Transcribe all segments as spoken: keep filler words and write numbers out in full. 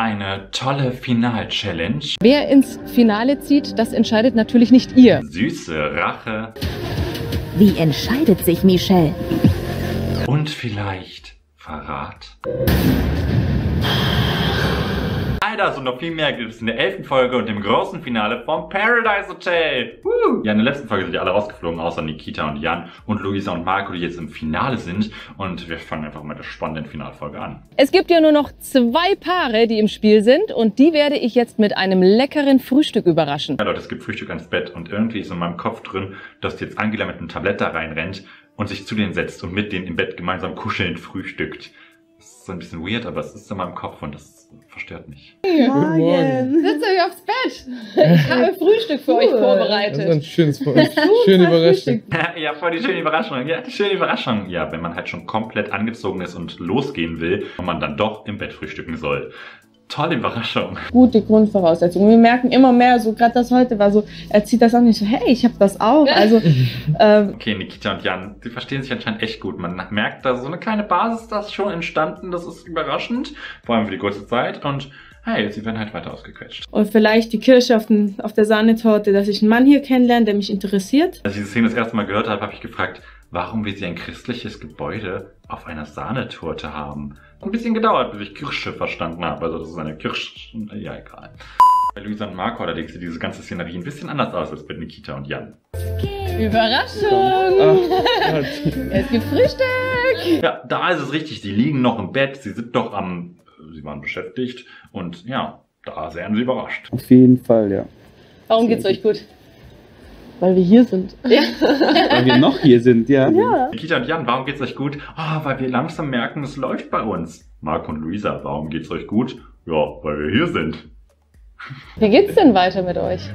eine tolle Final-Challenge. Wer ins Finale zieht, das entscheidet natürlich nicht ihr. Süße Rache. Wie entscheidet sich Michelle? Und vielleicht Verrat. All das und noch viel mehr gibt es in der elften Folge und dem großen Finale vom Paradise Hotel. Woo! Ja, in der letzten Folge sind ja alle rausgeflogen, außer Nikita und Jan und Luisa und Marco, die jetzt im Finale sind. Und wir fangen einfach mit der spannenden Finalfolge an. Es gibt ja nur noch zwei Paare, die im Spiel sind und die werde ich jetzt mit einem leckeren Frühstück überraschen. Ja Leute, es gibt Frühstück ans Bett und irgendwie ist in meinem Kopf drin, dass jetzt Angela mit einem Tablett da reinrennt und sich zu denen setzt und mit denen im Bett gemeinsam kuschelnd frühstückt. Das ist so ein bisschen weird, aber es ist in meinem Kopf und das verstört mich. Guten Morgen. Setzt euch aufs Bett. Ich habe Frühstück für cool. euch vorbereitet. Das ist ein schönes schöne Überraschung. Ja, voll die schöne Überraschung. Ja, die schöne Überraschung. Ja, wenn man halt schon komplett angezogen ist und losgehen will und man dann doch im Bett frühstücken soll. Tolle Überraschung. Gute Grundvoraussetzung. Wir merken immer mehr, so gerade das heute war so, er zieht das auch nicht so, hey, ich habe das auch. Also, ähm, okay, Nikita und Jan, die verstehen sich anscheinend echt gut. Man merkt, da so eine kleine Basis das schon entstanden. Das ist überraschend, vor allem für die kurze Zeit. Und hey, sie werden halt weiter ausgequetscht. Und vielleicht die Kirsche auf, den, auf der Sahnetorte, dass ich einen Mann hier kennenlerne, der mich interessiert. Als ich diese Szene das erste Mal gehört habe, habe ich gefragt, warum will sie ein christliches Gebäude auf einer Sahnetorte haben? Ein bisschen gedauert, bis ich Kirsche verstanden habe. Also das ist eine Kirsche, ja egal. Bei Luisa und Marco allerdings sieht diese ganze Szenerie ein bisschen anders aus als bei Nikita und Jan. Überraschung! Ach, es gibt Frühstück! Ja, da ist es richtig. Sie liegen noch im Bett, sie sind doch am... Sie waren beschäftigt und ja, da wären sie überrascht. Auf jeden Fall, ja. Warum geht's euch gut? Weil wir hier sind. Ja. Weil wir noch hier sind, ja. Ja. Nikita und Jan, warum geht's euch gut? Ah, oh, weil wir langsam merken, es läuft bei uns. Marco und Luisa, warum geht's euch gut? Ja, weil wir hier sind. Wie geht's denn weiter mit euch?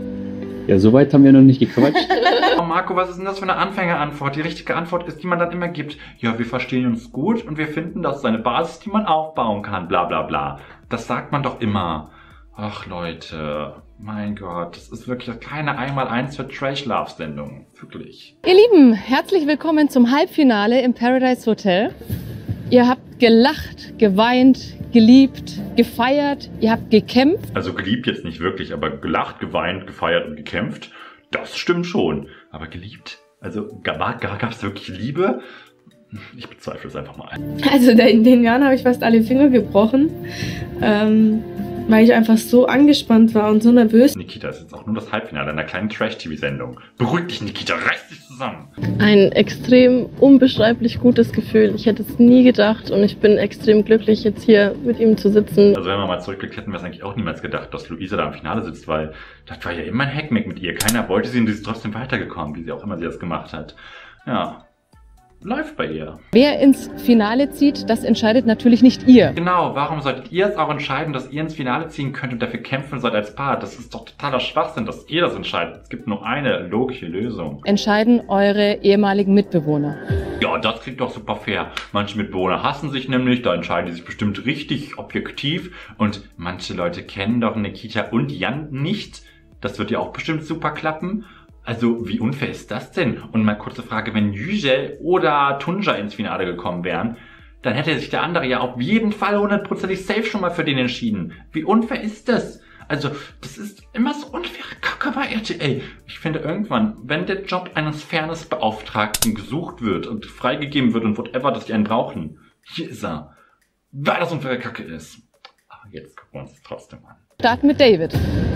Ja, so weit haben wir noch nicht gequatscht. Oh Marco, was ist denn das für eine Anfängerantwort? Die richtige Antwort ist, die man dann immer gibt. Ja, wir verstehen uns gut und wir finden, das ist eine Basis, die man aufbauen kann, bla bla bla. Das sagt man doch immer. Ach Leute, mein Gott, das ist wirklich keine Einmal-Eins für Trash-Love-Sendung. Wirklich. Ihr Lieben, herzlich willkommen zum Halbfinale im Paradise Hotel. Ihr habt gelacht, geweint, geliebt, gefeiert, ihr habt gekämpft. Also geliebt jetzt nicht wirklich, aber gelacht, geweint, gefeiert und gekämpft, das stimmt schon. Aber geliebt? Also gab es wirklich Liebe? Ich bezweifle es einfach mal. Also in den Jahren habe ich fast alle Finger gebrochen, ähm, weil ich einfach so angespannt war und so nervös. Nikita, ist jetzt auch nur das Halbfinale einer kleinen Trash-T V-Sendung. Beruhig dich, Nikita, reiß dich zusammen. Ein extrem unbeschreiblich gutes Gefühl. Ich hätte es nie gedacht und ich bin extrem glücklich, jetzt hier mit ihm zu sitzen. Also wenn wir mal zurückblickt, hätten wir es eigentlich auch niemals gedacht, dass Luisa da im Finale sitzt, weil das war ja immer ein Hackmack mit ihr. Keiner wollte sie und sie ist trotzdem weitergekommen, wie sie auch immer sie das gemacht hat. Ja. Läuft bei ihr. Wer ins Finale zieht, das entscheidet natürlich nicht ihr. Genau, warum solltet ihr es auch entscheiden, dass ihr ins Finale ziehen könnt und dafür kämpfen sollt als Paar? Das ist doch totaler Schwachsinn, dass ihr das entscheidet. Es gibt nur eine logische Lösung. Entscheiden eure ehemaligen Mitbewohner. Ja, das klingt doch super fair. Manche Mitbewohner hassen sich nämlich, da entscheiden die sich bestimmt richtig objektiv. Und manche Leute kennen doch Nikita und Jan nicht. Das wird ja auch bestimmt super klappen. Also, wie unfair ist das denn? Und mal kurze Frage, wenn Yücel oder Tunca ins Finale gekommen wären, dann hätte sich der andere ja auf jeden Fall hundertprozentig safe schon mal für den entschieden. Wie unfair ist das? Also, das ist immer so unfaire Kacke bei R T L. Ich finde irgendwann, wenn der Job eines Fairnessbeauftragten gesucht wird und freigegeben wird und whatever, dass die einen brauchen, hier ist er. Weil das unfaire Kacke ist. Aber jetzt gucken wir uns das trotzdem an. Starten mit David.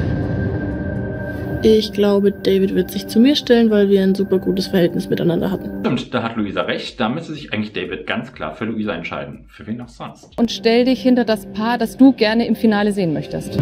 Ich glaube, David wird sich zu mir stellen, weil wir ein super gutes Verhältnis miteinander hatten. Stimmt, da hat Luisa recht. Da müsste sich eigentlich David ganz klar für Luisa entscheiden. Für wen auch sonst. Und stell dich hinter das Paar, das du gerne im Finale sehen möchtest.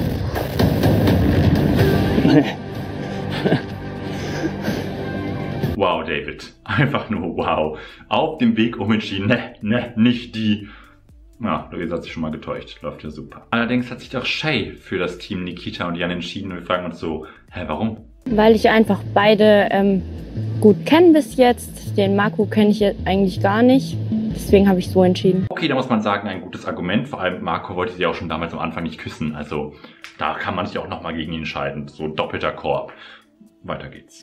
Wow, David. Einfach nur wow. Auf dem Weg umentschieden. Ne, ne, nicht die. Ja, Luisa hat sich schon mal getäuscht. Läuft ja super. Allerdings hat sich doch Shay für das Team Nikita und Jan entschieden. Und wir fragen uns so, hä, warum? Weil ich einfach beide ähm, gut kenne bis jetzt. Den Marco kenne ich eigentlich gar nicht. Deswegen habe ich so entschieden. Okay, da muss man sagen, ein gutes Argument. Vor allem Marco wollte sie auch schon damals am Anfang nicht küssen. Also da kann man sich auch nochmal gegen ihn entscheiden. So doppelter Korb. Weiter geht's.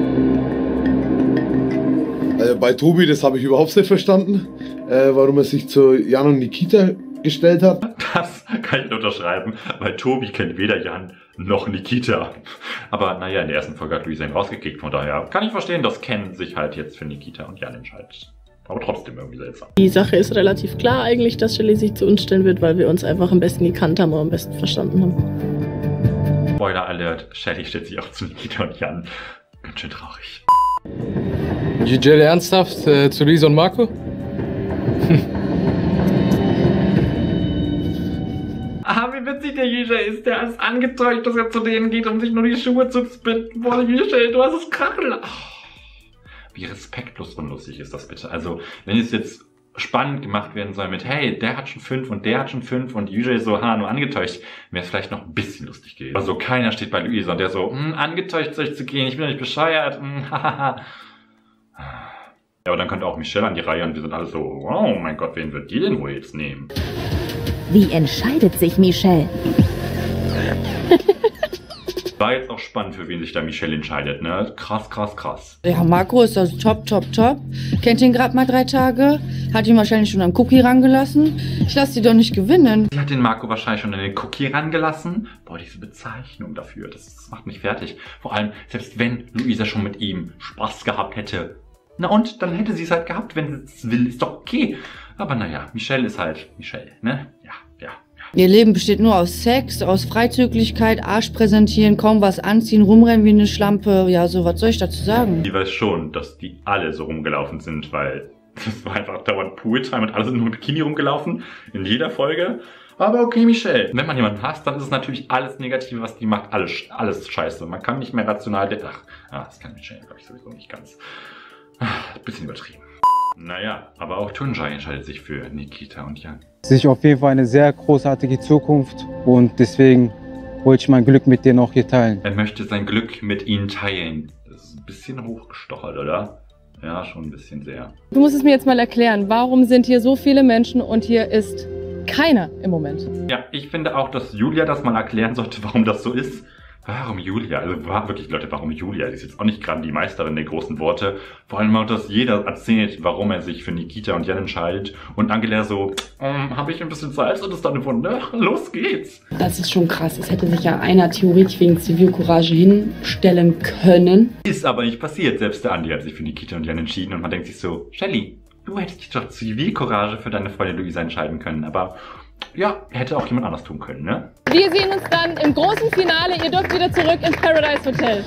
Äh, bei Tobi, das habe ich überhaupt nicht verstanden, äh, warum er sich zu Jan und Nikita gestellt hat. Das kann ich nicht unterschreiben, weil Tobi kennt weder Jan noch Nikita. Aber naja, in der ersten Folge hat Luisa ihn rausgekickt, von daher kann ich verstehen, dass Ken sich halt jetzt für Nikita und Jan entscheidet. Aber trotzdem irgendwie seltsam. Die Sache ist relativ klar eigentlich, dass Shelly sich zu uns stellen wird, weil wir uns einfach am besten gekannt haben und am besten verstanden haben. Spoiler Alert, Shelly stellt sich auch zu Nikita und Jan. Ganz schön traurig. Giselle ernsthaft äh, zu Luisa und Marco? Ah, wie witzig der Giselle ist. Der ist angetäuscht, dass er zu denen geht, um sich nur die Schuhe zu spitten. Boah, Giselle, du hast es krachen. Oh, wie respektlos unlustig ist das bitte. Also, wenn es jetzt spannend gemacht werden soll mit, hey, der hat schon fünf und der hat schon fünf und Giselle so, ha, nur angetäuscht, wäre es vielleicht noch ein bisschen lustig gewesen. Also, keiner steht bei Luisa und der so, hm, angetäuscht soll ich zu gehen, ich bin doch nicht bescheuert. Hm, hahaha. Ja, aber dann kommt auch Michelle an die Reihe und wir sind alle so, oh mein Gott, wen wird die denn wohl jetzt nehmen? Wie entscheidet sich Michelle? War jetzt auch spannend, für wen sich da Michelle entscheidet, ne? Krass, krass, krass. Ja, Marco ist also top, top, top. Kennt ihn gerade mal drei Tage. Hat ihn wahrscheinlich schon am Cookie rangelassen. Ich lasse sie doch nicht gewinnen. Sie hat den Marco wahrscheinlich schon an den Cookie rangelassen. Boah, diese Bezeichnung dafür, das, das macht mich fertig. Vor allem, selbst wenn Luisa schon mit ihm Spaß gehabt hätte. Na und, dann hätte sie es halt gehabt, wenn sie es will, ist doch okay. Aber naja, Michelle ist halt Michelle, ne? Ja, ja, ja. Ihr Leben besteht nur aus Sex, aus Freizügigkeit, Arsch präsentieren, kaum was anziehen, rumrennen wie eine Schlampe. Ja, so, was soll ich dazu sagen? Die weiß schon, dass die alle so rumgelaufen sind, weil das war einfach dauernd Pooltime und alle sind nur im Bikini rumgelaufen, in jeder Folge. Aber okay, Michelle. Wenn man jemanden hasst, dann ist es natürlich alles Negative, was die macht, alles, alles scheiße. Man kann nicht mehr rational denken. Ach, ah, das kann Michelle, glaube ich, sowieso nicht ganz. Ein bisschen übertrieben. Naja, aber auch Tunjai entscheidet sich für Nikita und Jan. Sich auf jeden Fall eine sehr großartige Zukunft und deswegen wollte ich mein Glück mit denen auch hier teilen. Er möchte sein Glück mit ihnen teilen. Das ist ein bisschen hochgestochert, oder? Ja, schon ein bisschen sehr. Du musst es mir jetzt mal erklären, warum sind hier so viele Menschen und hier ist keiner im Moment? Ja, ich finde auch, dass Julia das mal erklären sollte, warum das so ist. Warum Julia? Also war wirklich, Leute, warum Julia? Die ist jetzt auch nicht gerade die Meisterin der großen Worte. Vor allem auch, dass jeder erzählt, warum er sich für Nikita und Jan entscheidet. Und Angela so, ähm, habe ich ein bisschen Zeit? Und ist dann eine Wunder. Los geht's. Das ist schon krass. Es hätte sich ja einer theoretisch wegen Zivilcourage hinstellen können. Ist aber nicht passiert. Selbst der Andi hat sich für Nikita und Jan entschieden. Und man denkt sich so, Shelly, du hättest dich doch Zivilcourage für deine Freundin Luisa entscheiden können. Aber ja, hätte auch jemand anders tun können, ne? Wir sehen uns dann im großen Finale. Ihr dürft wieder zurück ins Paradise Hotel.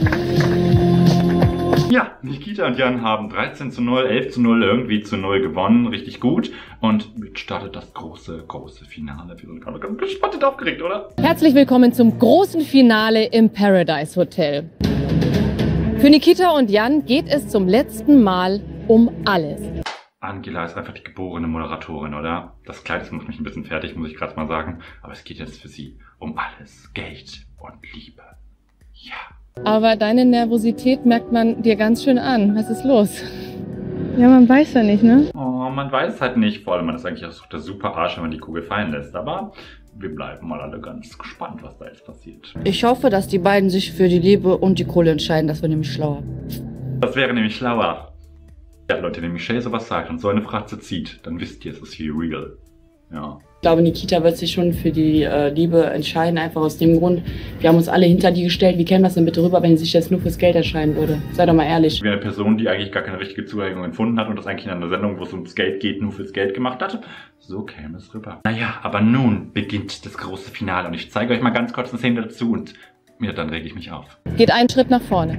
Ja, Nikita und Jan haben dreizehn zu null, elf zu null, irgendwie zu null gewonnen. Richtig gut. Und jetzt startet das große, große Finale. Wir sind gerade ganz gespannt und aufgeregt, oder? Herzlich willkommen zum großen Finale im Paradise Hotel. Für Nikita und Jan geht es zum letzten Mal um alles. Angela ist einfach die geborene Moderatorin, oder? Das Kleid das macht mich ein bisschen fertig, muss ich gerade mal sagen. Aber es geht jetzt für sie um alles. Geld und Liebe. Ja. Aber deine Nervosität merkt man dir ganz schön an. Was ist los? Ja, man weiß ja nicht, ne? Oh, man weiß halt nicht. Vor allem, man ist eigentlich auch so der super Arsch, wenn man die Kugel fallen lässt. Aber wir bleiben mal alle ganz gespannt, was da jetzt passiert. Ich hoffe, dass die beiden sich für die Liebe und die Kohle entscheiden. Das wäre nämlich schlauer. Das wäre nämlich schlauer. Ja, Leute, wenn Michelle sowas sagt und so eine Fratze zieht, dann wisst ihr, es ist hier real. Ja. Ich glaube, Nikita wird sich schon für die äh, Liebe entscheiden, einfach aus dem Grund, wir haben uns alle hinter die gestellt. Wie käme das denn bitte rüber, wenn sie sich jetzt nur fürs Geld entscheiden würde? Sei doch mal ehrlich. Wie eine Person, die eigentlich gar keine richtige Zueignung empfunden hat und das eigentlich in einer Sendung, wo es ums Geld geht, nur fürs Geld gemacht hat. So käme es rüber. Naja, aber nun beginnt das große Finale und ich zeige euch mal ganz kurz eine Szene dazu und ja, dann rege ich mich auf. Geht einen Schritt nach vorne.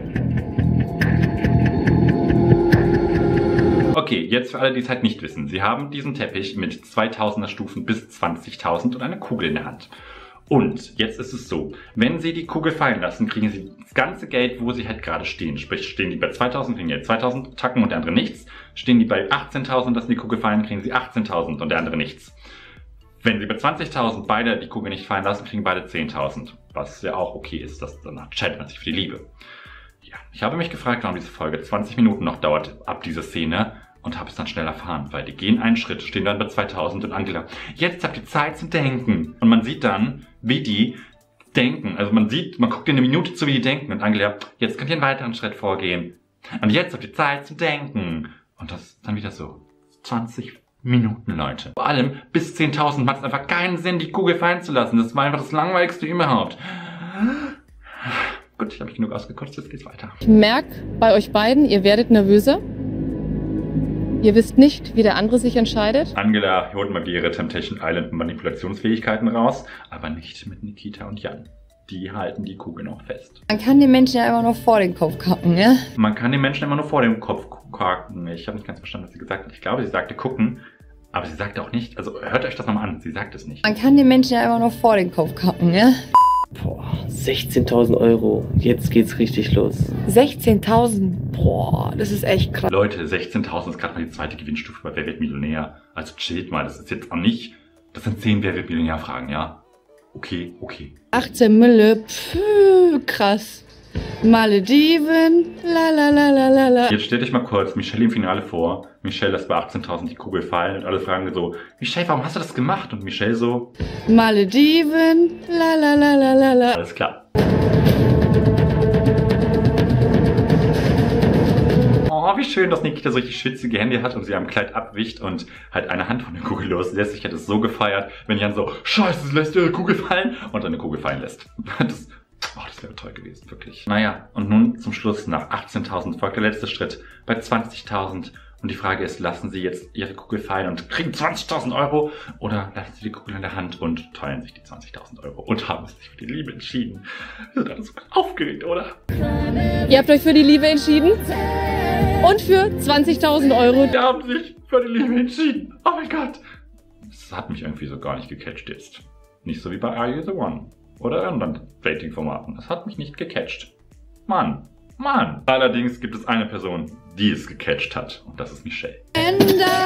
Okay, jetzt für alle, die es halt nicht wissen. Sie haben diesen Teppich mit zweitausender Stufen bis zwanzigtausend und eine Kugel in der Hand. Und jetzt ist es so, wenn Sie die Kugel fallen lassen, kriegen Sie das ganze Geld, wo Sie halt gerade stehen. Sprich, stehen die bei zweitausend, kriegen die zweitausend Tacken und der andere nichts. Stehen die bei achtzehntausend, lassen die Kugel fallen, kriegen Sie achtzehntausend und der andere nichts. Wenn Sie bei zwanzigtausend beide die Kugel nicht fallen lassen, kriegen beide zehntausend. Was ja auch okay ist, dass danach entscheidet man sich für die Liebe. Ja, ich habe mich gefragt, warum diese Folge zwanzig Minuten noch dauert ab dieser Szene und habe es dann schnell erfahren, weil die gehen einen Schritt, stehen dann bei zweitausend und Angela, jetzt habt ihr Zeit zu denken. Und man sieht dann, wie die denken. Also man sieht, man guckt in eine Minute zu, wie die denken und Angela, jetzt könnt ihr einen weiteren Schritt vorgehen. Und jetzt habt ihr Zeit zu denken. Und das dann wieder so zwanzig Minuten, Leute. Vor allem bis zehntausend macht es einfach keinen Sinn, die Kugel fallen zu lassen. Das war einfach das langweiligste überhaupt. Gut, ich habe mich genug ausgekotzt, jetzt geht's weiter. Ich merke bei euch beiden, ihr werdet nervöser. Ihr wisst nicht, wie der andere sich entscheidet. Angela holt mal ihre Temptation Island Manipulationsfähigkeiten raus, aber nicht mit Nikita und Jan. Die halten die Kugel noch fest. Man kann den Menschen ja immer noch vor den Kopf kacken, ja? Man kann den Menschen immer nur vor dem Kopf kacken. Ich habe nicht ganz verstanden, was sie gesagt hat. Ich glaube, sie sagte gucken, aber sie sagte auch nicht, also hört euch das nochmal an, sie sagt es nicht. Man kann den Menschen ja immer noch vor den Kopf kacken, ja? Boah, sechzehntausend Euro. Jetzt geht's richtig los. sechzehntausend? Boah, das ist echt krass. Leute, sechzehntausend ist gerade mal die zweite Gewinnstufe bei Wer wird Millionär. Also chillt mal, das ist jetzt auch nicht, das sind zehn Wer wird Millionär Fragen, ja? Okay, okay. achtzehn Mille, pfff, krass. Malediven, la la la la la la. Jetzt stellt euch mal kurz Michelle im Finale vor. Michelle lässt bei achtzehntausend die Kugel fallen und alle fragen so, Michelle, warum hast du das gemacht? Und Michelle so, Malediven, la la la la la la. Alles klar. Oh, wie schön, dass Nikita solche schwitzige Hände hat und sie am Kleid abwischt und halt eine Hand von der Kugel loslässt. Ich hätte es so gefeiert, wenn Jan so, scheiße, sie lässt ihre Kugel fallen und eine Kugel fallen lässt. Das, oh, das wäre toll gewesen, wirklich. Naja, und nun zum Schluss, nach achtzehntausend folgt der letzte Schritt bei zwanzigtausend. Und die Frage ist, lassen Sie jetzt Ihre Kugel fallen und kriegen zwanzigtausend Euro oder lassen Sie die Kugel in der Hand und teilen sich die zwanzigtausend Euro und haben sich für die Liebe entschieden. Wir sind alle so aufgeregt, oder? Ihr habt euch für die Liebe entschieden und für zwanzigtausend Euro. Die haben sich für die Liebe entschieden. Oh mein Gott. Das hat mich irgendwie so gar nicht gecatcht jetzt. Nicht so wie bei Are You The One oder anderen Dating-Formaten. Das hat mich nicht gecatcht. Mann. Mann. Allerdings gibt es eine Person, die es gecatcht hat. Und das ist Michelle. And I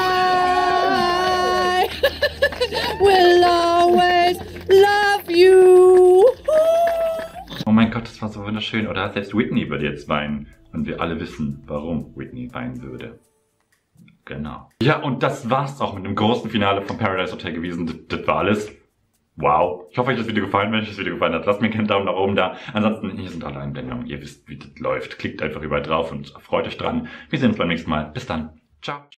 will always love you. Oh mein Gott, das war so wunderschön. Oder selbst Whitney würde jetzt weinen. Und wir alle wissen, warum Whitney weinen würde. Genau. Ja, und das war's auch mit dem großen Finale von Paradise Hotel gewesen. Das, das war alles. Wow. Ich hoffe, euch das Video gefallen. Wenn euch das Video gefallen hat, lasst mir einen Daumen nach oben da. Ansonsten, hier sind alle Einblendungen. Ihr wisst, wie das läuft. Klickt einfach überall drauf und freut euch dran. Wir sehen uns beim nächsten Mal. Bis dann. Ciao.